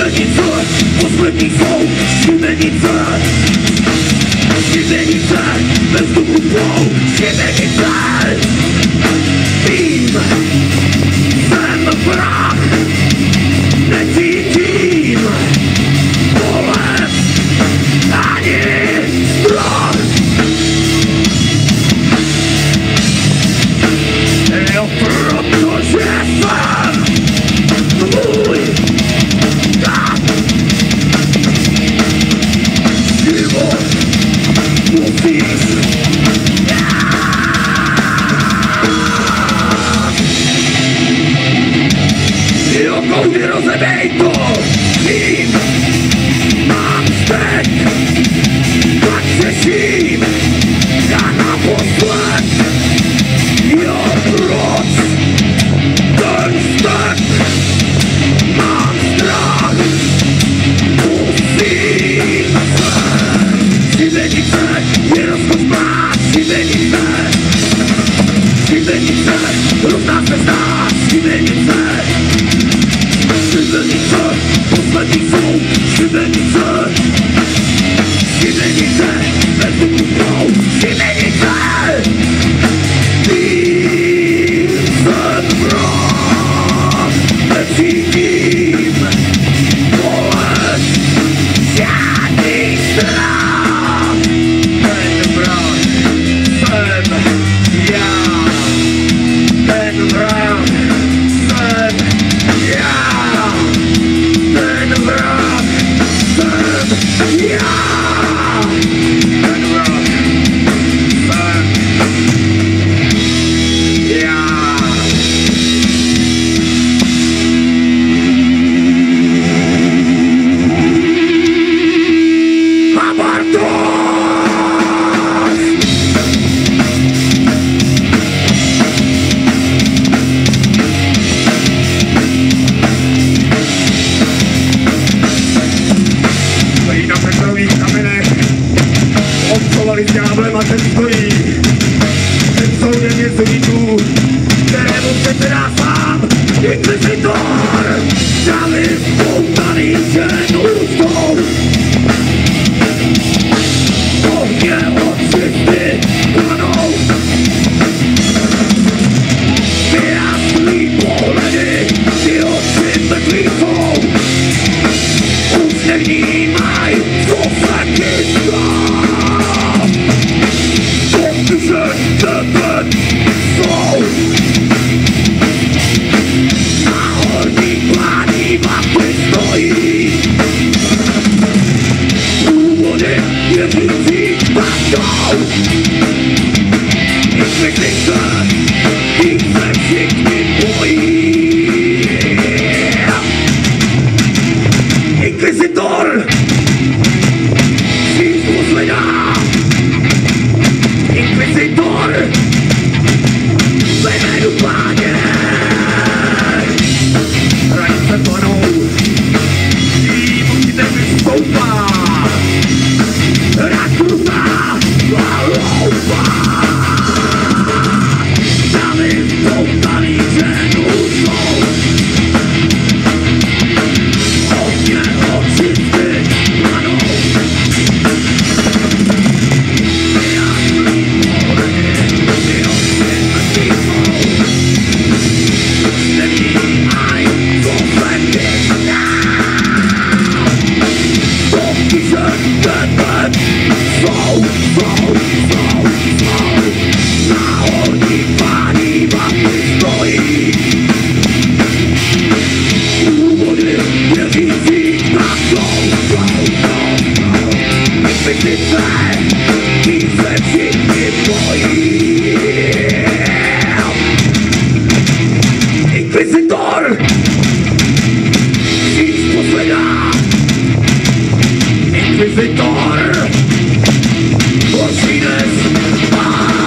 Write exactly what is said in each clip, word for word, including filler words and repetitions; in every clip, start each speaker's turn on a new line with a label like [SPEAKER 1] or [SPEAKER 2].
[SPEAKER 1] Šibenice, poslední jsou šibenice. Šibenice, ve vzduchu plou šibenice. Vím, jsem prach, necítím bolest ani strach. Jo, protože jsem tvůj tak. Život musíš jo, koudy rozebej to, vím, mám vztek, tak řeším, já naposled, jo, proč, ten vztek, mám strach, musím se, šibenice, je rozkošná, šibenice, šibenice, rovná se zdá, šibenice. Šibenice, poslední jsou šibenice. Šibenice, ve vzduchu plou šibenice. Vím, jsem vrah, necítím bolest, žádný strach. Ten vrah jsem já, ten vrah jsem já. Ten vrah jsem já. Ten vrah jsem já. A Bartoš! Na petrových kamenech obcovali s ďáblem a ten stojí. Ten soudem je zlíků, kterému předsedá sám inkvizitor. Davy poutaný žen ústou. Ohně očisty planou. Vyjasný pohledy, ty oči mrtvý jsou. Už nevnímaj, co se chystá. Protože tebe jsou na horní plání vapy stojí. Úvody věřící patou. Inkvizice, tím se všichni bojí. Inkvizitor, síť posledná. Inkvizitor, ve jménu Páně. Rajce planou, tím určitě vystoupá. Rakrutá a loupá. Davy poutaný ženu jsou. Ohně očisty planou. Vyjasný pohledy, ty oči mrtvý jsou. Nevnímaj, co se chystá. Protože tebe jsou, jsou, jsou, jsou. Na horní plání vapy stojí. Úvody věřící na jsou, jsou, jsou, jsou. Inkvizice, tím se všichni bojí. Inkvizitor, síť posledná. Inkvizitor, horší dnes pár.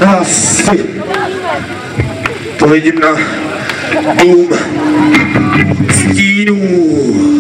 [SPEAKER 2] Krásy. To vidím na dům stínů.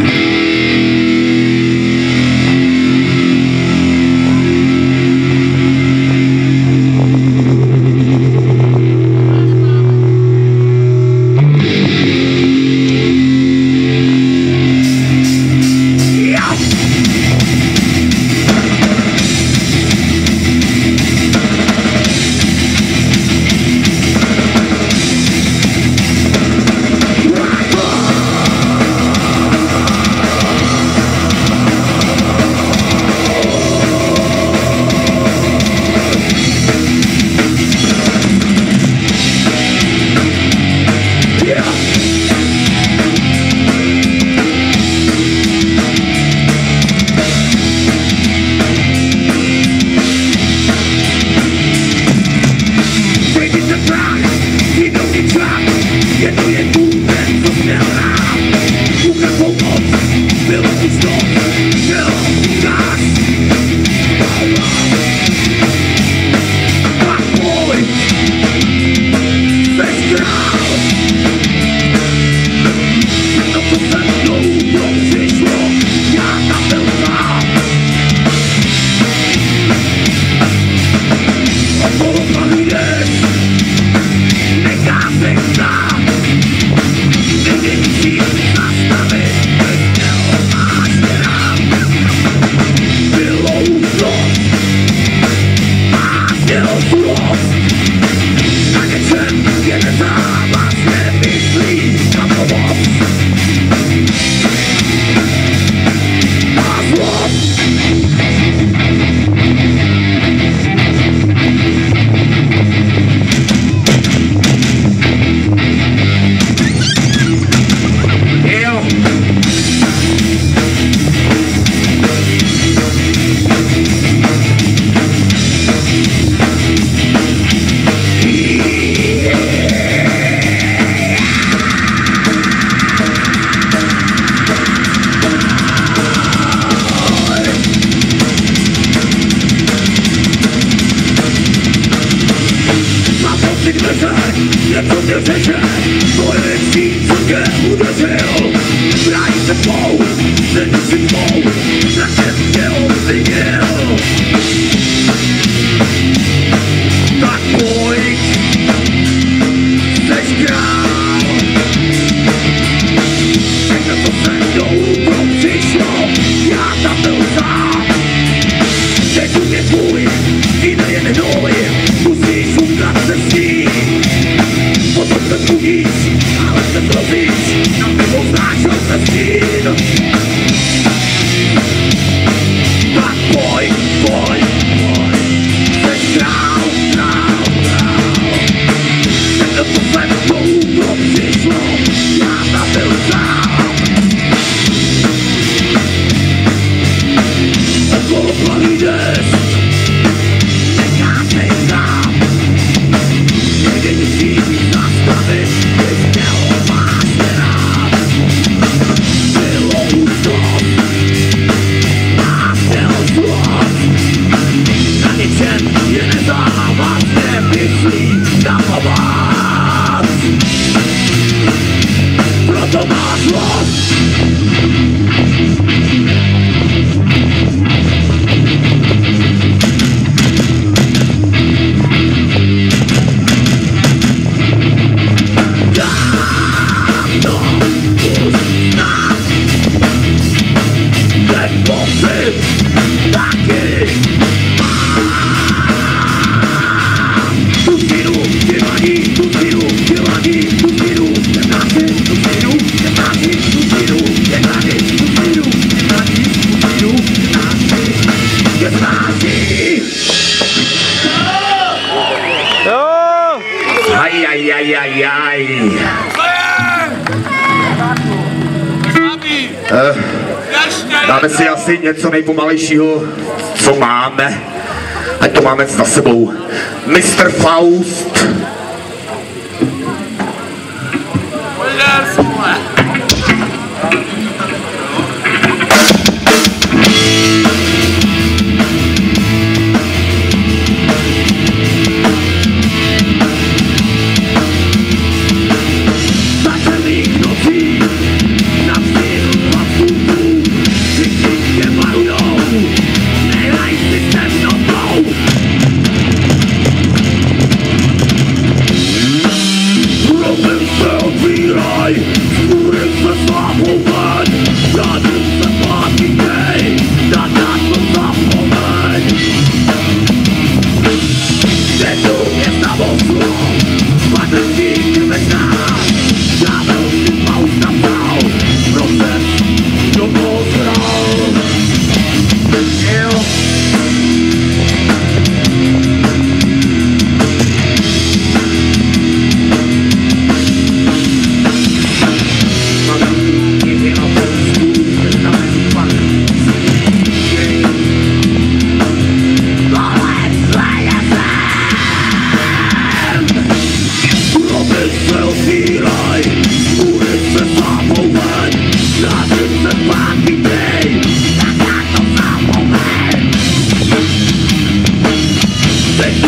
[SPEAKER 2] Dáme si asi něco nejpomalejšího, co máme. Ať to máme za sebou. mister Faust.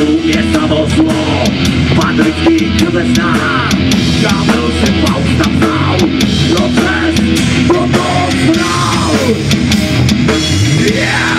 [SPEAKER 2] dům je samo zlo, padlický krvesná, já byl si Fausta vzal, proces proto znal. Yeah!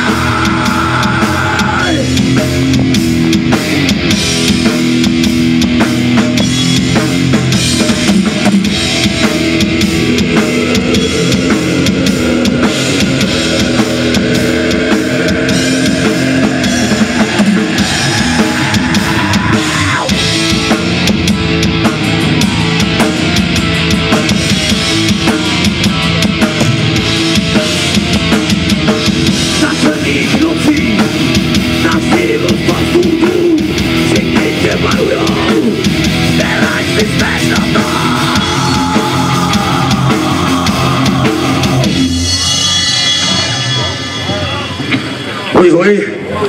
[SPEAKER 2] Hoj, hoj,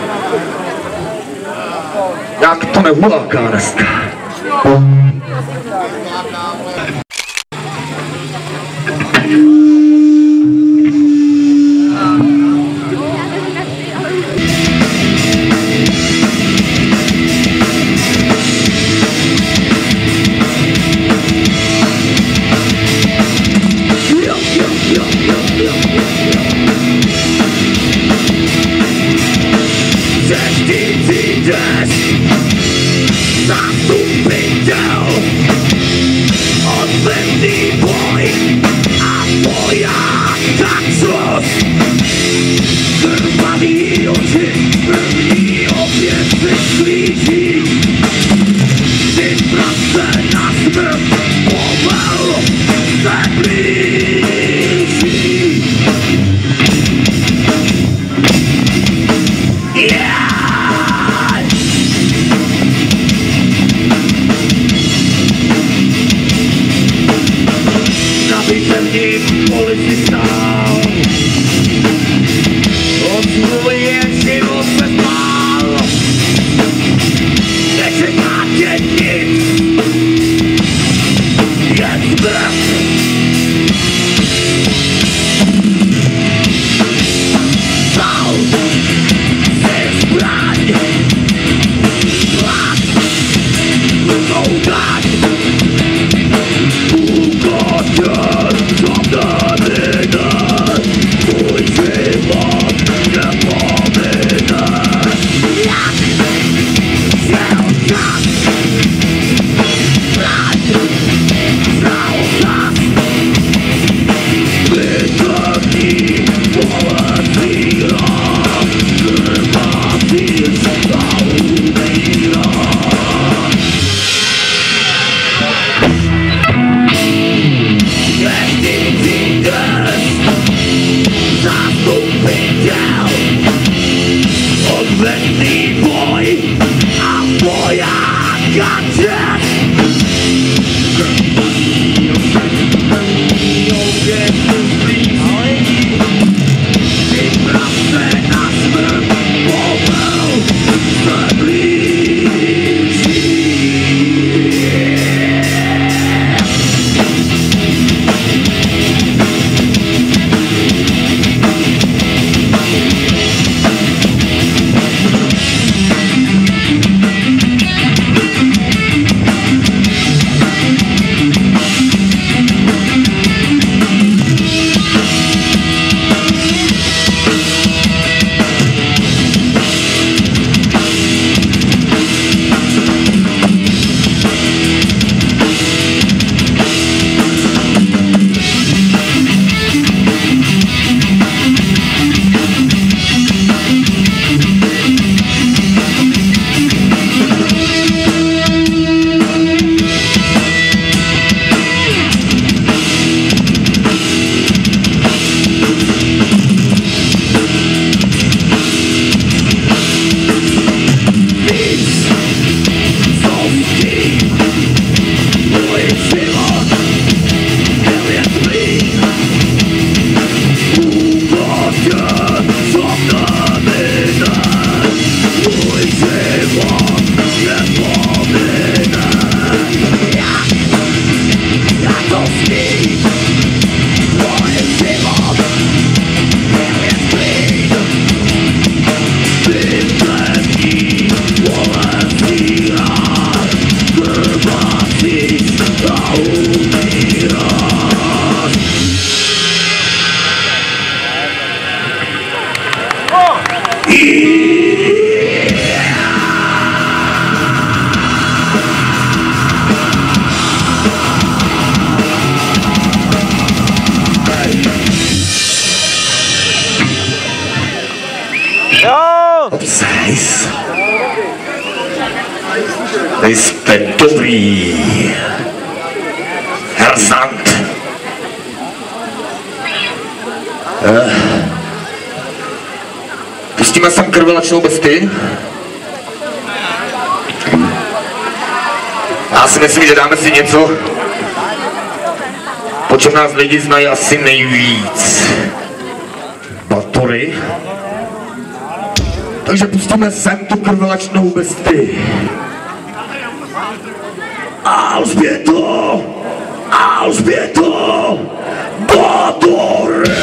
[SPEAKER 2] jak to nehuláká dneska. Zastupitel, odlevný boj a voják taxos. Krvavý oči, první oběd se sklíží. Ty prase na smrt, povel se blíží. Yeah! Bitevník policista od svoje život se spál, nečeká tě nic, jen smrt. Vzal se zbraň, tlak, rukou daň, úkočen. Můj život nepomine. Jak šel čas, brať, znal čas. Bitevní policista, krvavý zaumírá. Zastupitel, odvetný boj a voják a čest. Krvavý oběd se blíží, připrav se na smrt, povel se blíží. Obsajs. Jste dobrý. Herzant. Eh. Pustíme sem krvelačnou bestii. Já si myslím, že dáme si něco, po čem nás lidi znají asi nejvíc. Batory. Takže pustíme sem tu krvelačnou bestii. Alžběto! Alžběto! Batory!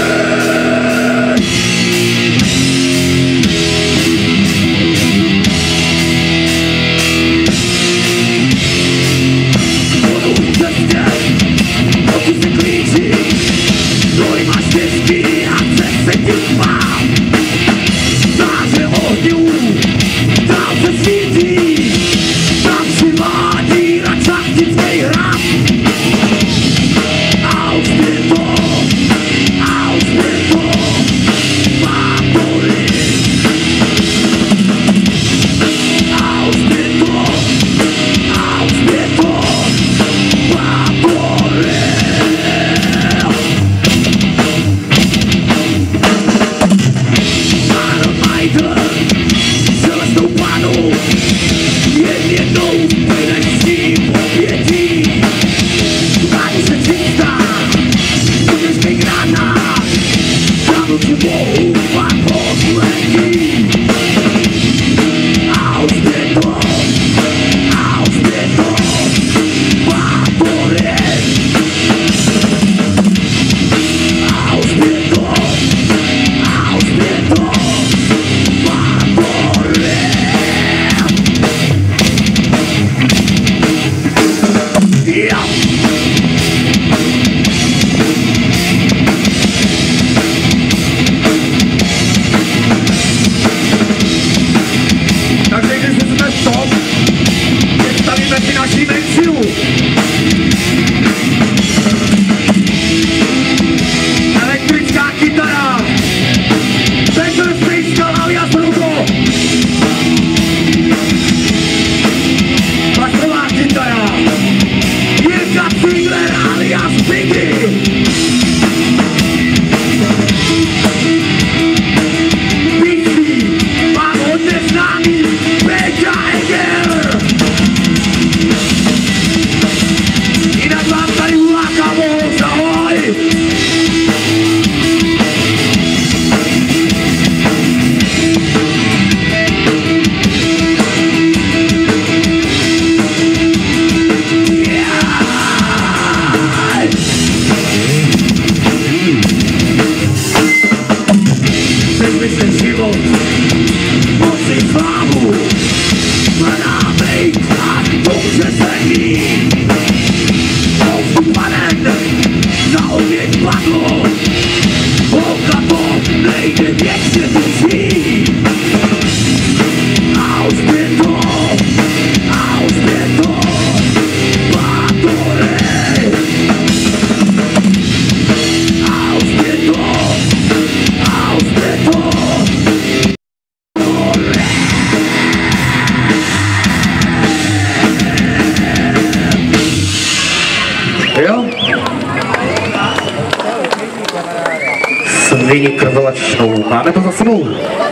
[SPEAKER 2] Svině krvelačnou. Máme to za sebou.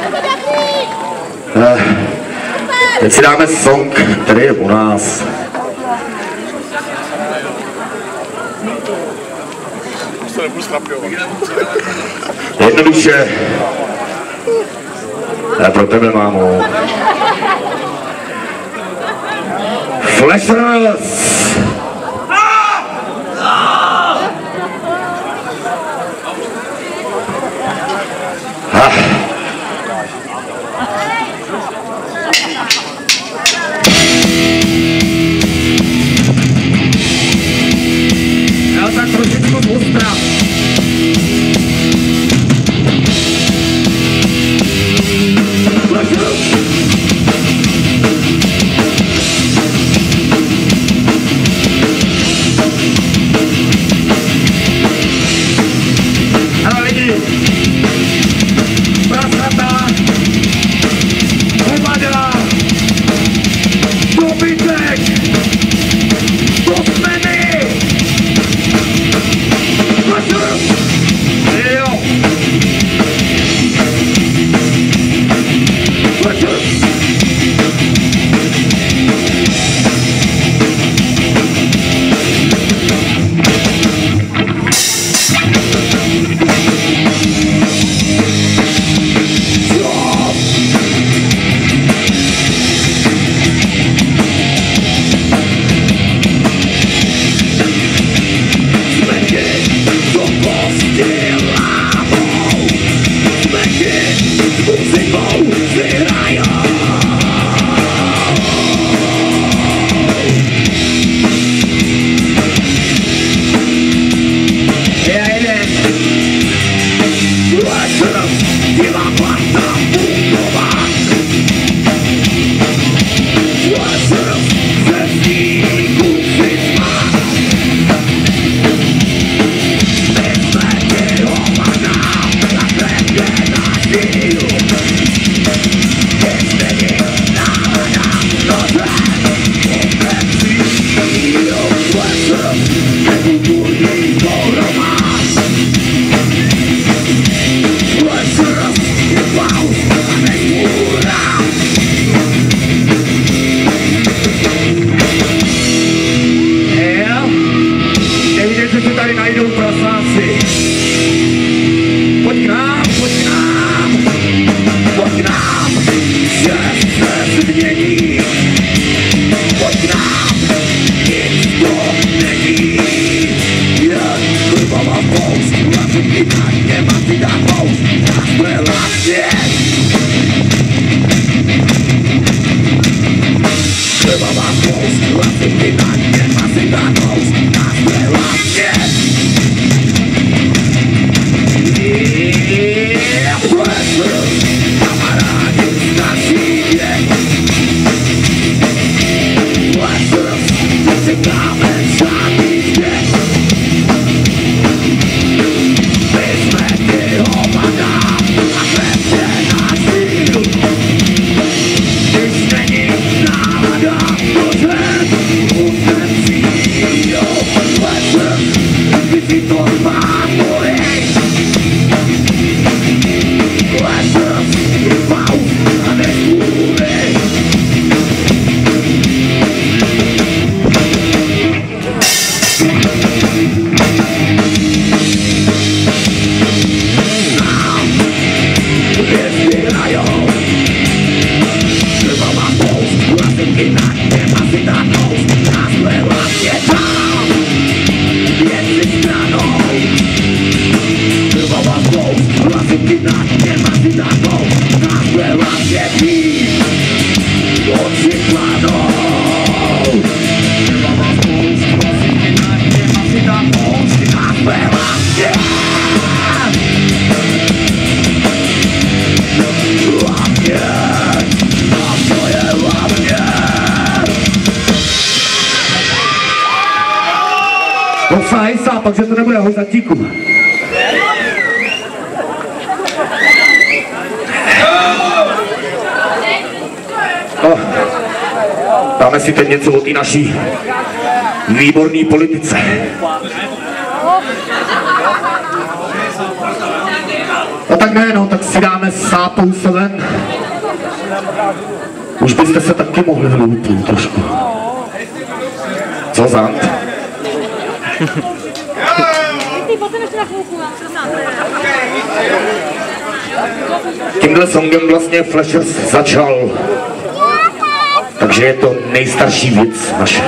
[SPEAKER 2] Eh, teď si dáme song, který je u nás. Jednoduše. Já pro tebe, mámo. Flashers! Já tak trošičku zůstra. nemění. Pojď nám, nic to není. Jen krvavá poušť, hlasivky na dně, masy dá poušť, nás prelásně. Krvavá poušť, hlasivky na dně, masy dá poušť, nás prelásně. Kamarádi naší věk. Lessons, neříkáme žádný věk. My jsme ty hovada a pevně náš cíl. Když není nálada, pořád můžem cíl. Lessons, když si to má bolej. Lessons, pauz a nesmůry. Nezbírajou. Krvavá poušť, hlasivky na dně, masy dá poušť, nás prelásně tam. Věci stranou. Krvavá poušť, hlasivky na dně, masy dá poušť, nás prelásně tím. Oči kladou. Krvavá poušť, hlasivky na dně, masy dá poušť, nás prelásně. Hlavně, a to je hlavně. Docela hejsá, pak že to nebude ahoj zantíku. No, dáme si teď něco o té naší výborné politice. No tak ne, no, tak si dáme Sápou Seven. Už byste se taky mohli vloupnout trošku. Co zant? Tímhle songem vlastně Flashers začal. Takže je to nejstarší věc naše.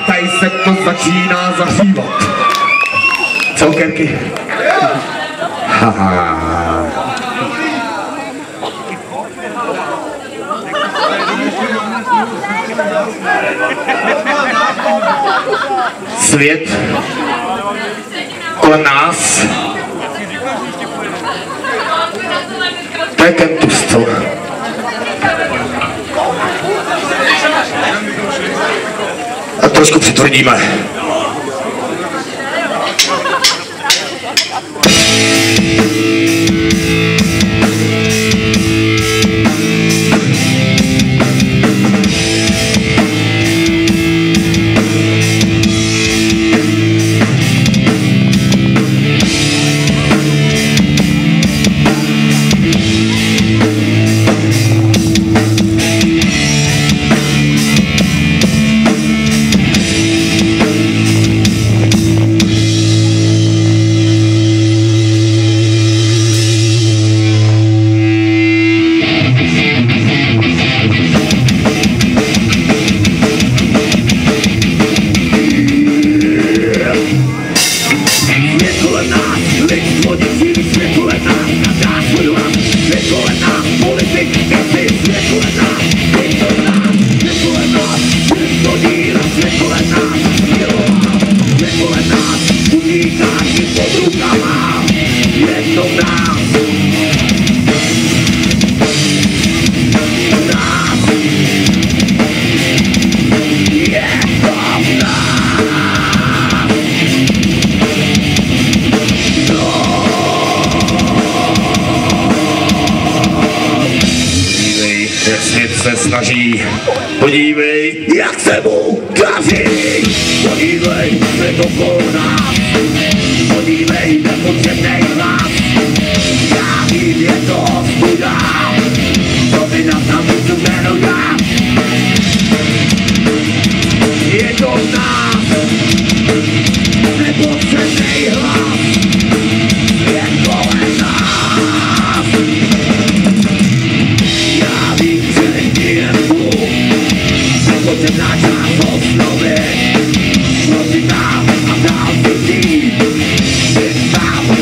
[SPEAKER 2] tady se to začíná zahřívat. Celkerky. Haha. Svět kolem nás, to je ten tustl. A trošku přitvrdíme. Se snaží, podívej, jak se mu daří, podívej, se to kolem nás, podívej, nepotřebnej hlas, já vím, je to studa, to by nás tam něco jméno dá, je to v nás, nepotřebnej hlas, je kolem nás. Potřebná část osnovy, prosím nám a dál vidí, když tam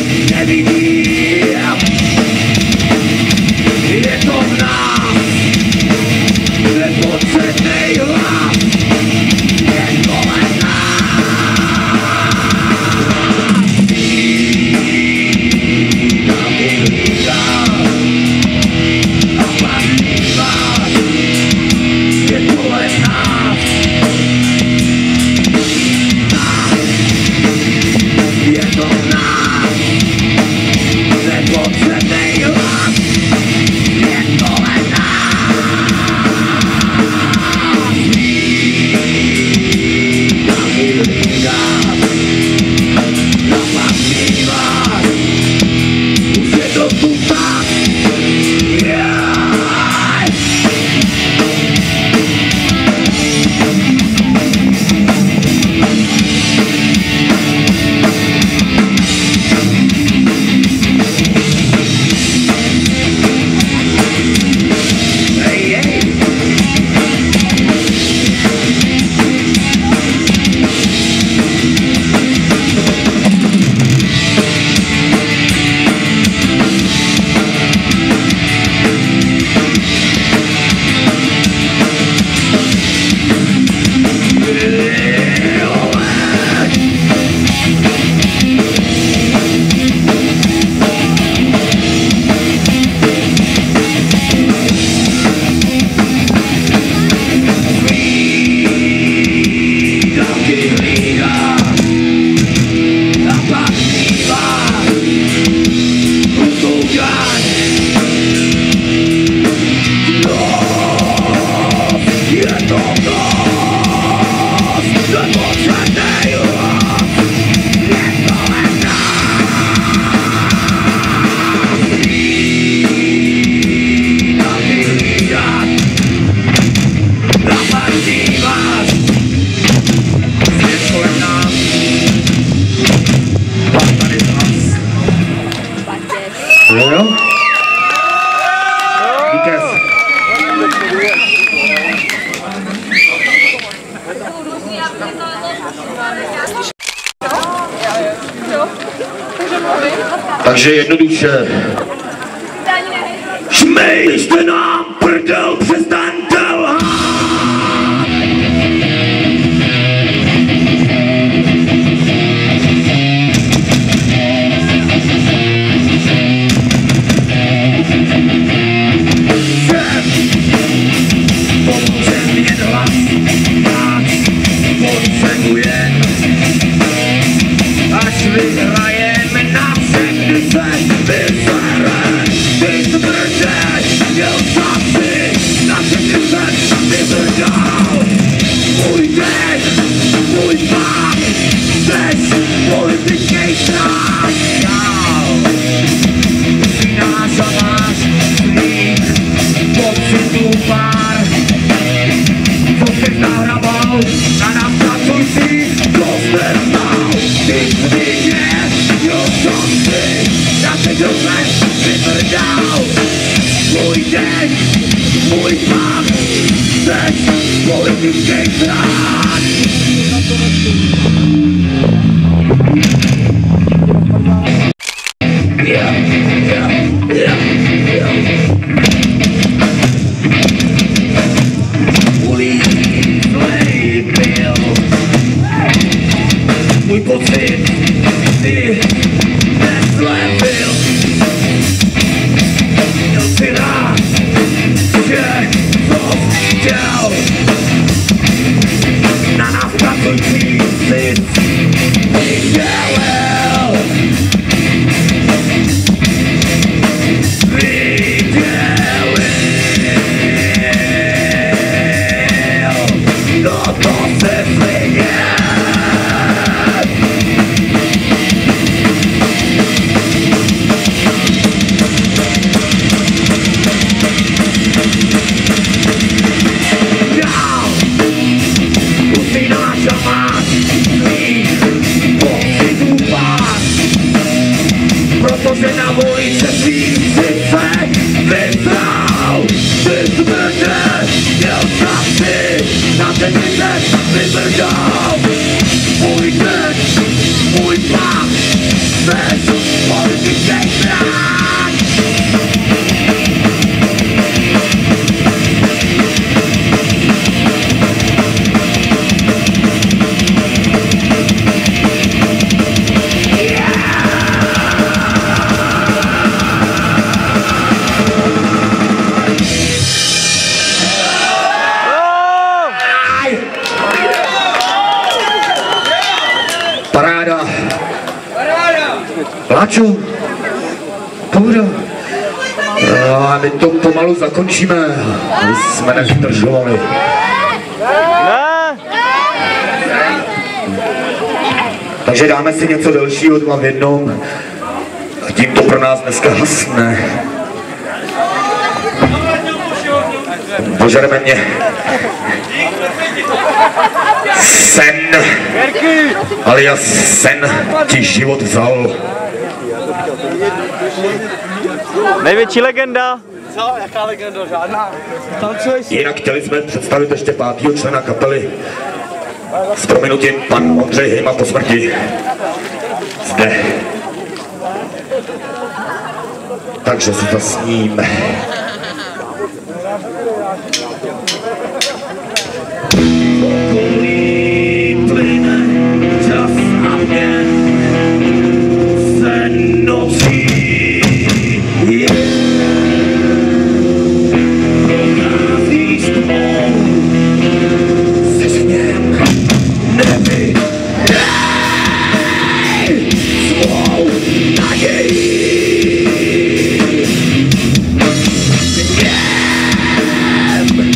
[SPEAKER 2] nevidím, je to v nás, Takže jednoduše. Šmejšte nám prdel, přestaňte lhát! Můj den, můj pán, teď politický plán. Yeah, yeah, yeah, yeah. Ulízlej byl můj pocit, ty neslevil. Měl si rád, že to chtěl. Na nás pracující si vydělil. Vydělil. No to se svěděl. Protože na ulice svých sice vybral. Ty smrde, měl časy, na ten den vybrdal. Můj den, můj plán, bez politický plán. Paráda. Láčo. Pohoda. No, a my to pomalu zakončíme. My jsme nevydržovali.
[SPEAKER 3] Ne.
[SPEAKER 2] Takže dáme si něco delšího, dva v jednom. A tím to pro nás dneska hasne. Požademe mě. Sen, alias sen ti život vzal.
[SPEAKER 3] Největší legenda. Co? Jaká legenda? Žádná.
[SPEAKER 2] Jinak chtěli jsme představit ještě pátýho člena kapely. S prominutím pan Ondřej Hejma po smrti. Zde. Takže si to sníme. Okolí plyne čas a mě se nocí. Procházíš tmou se sněm nevydej svou naději. Sněm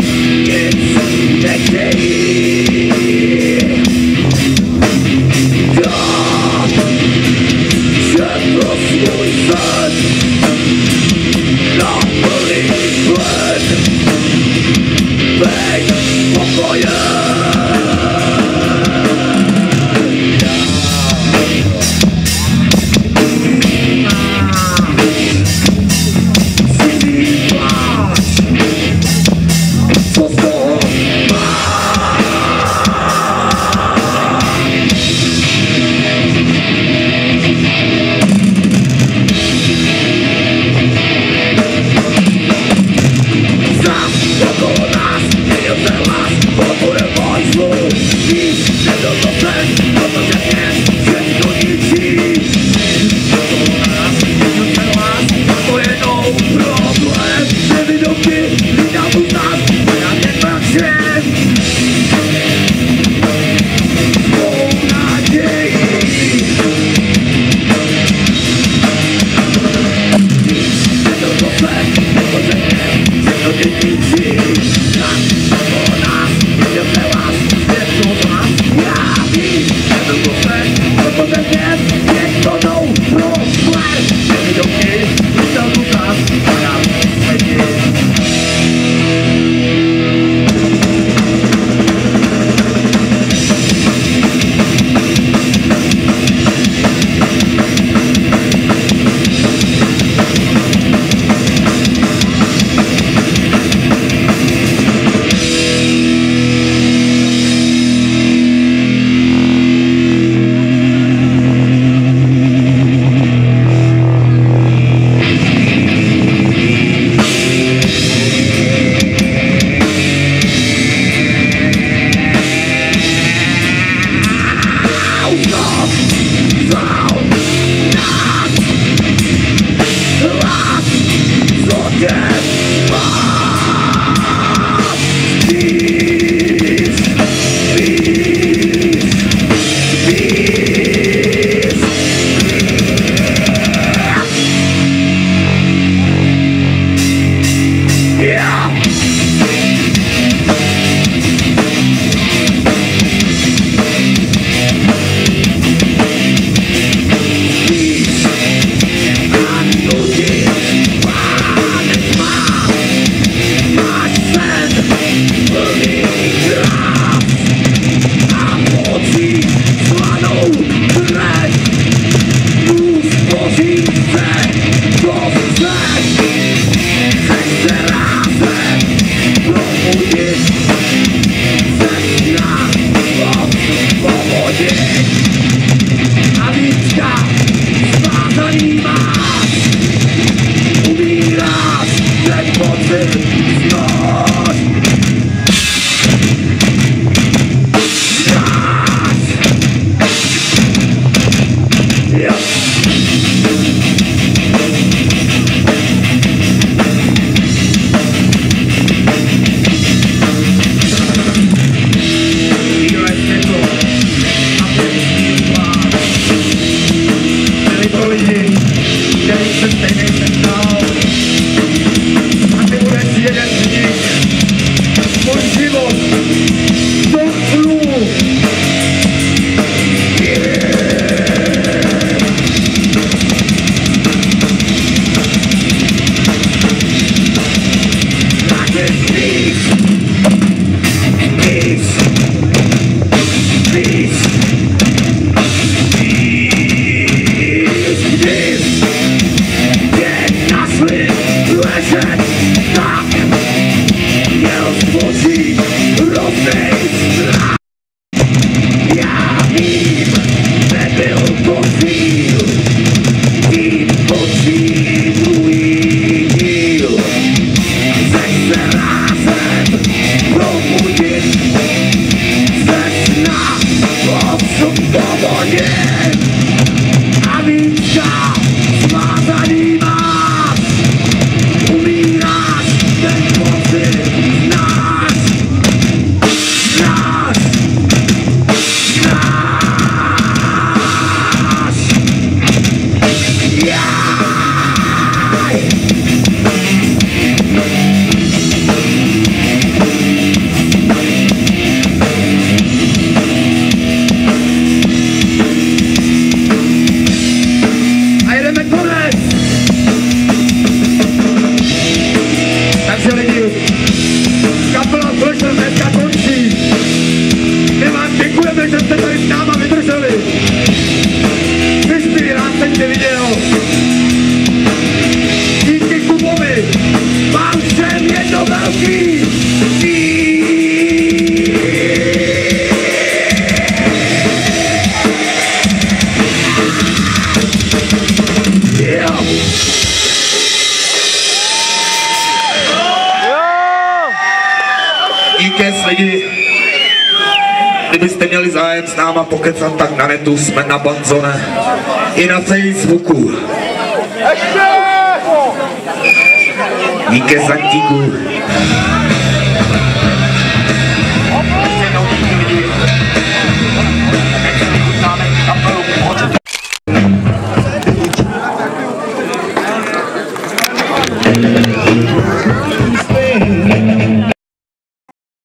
[SPEAKER 2] Povodí a víčka svázaný vás. Umíráš, ten pocit znáš. Znáš. Znáš. Jaj. A jdeme konec. Takže lidi, kapela Flasher dneska končí. My vám děkujeme, že jste tady s náma vydrželi. Vyšpili, rád jsem tě viděl. Díky Kubovi, vám všem jedno velký díky lidi. Kdybyste měli zájem s náma pokecat, tak na netu jsme na Banzone i na Facebooku. Díky Santíku.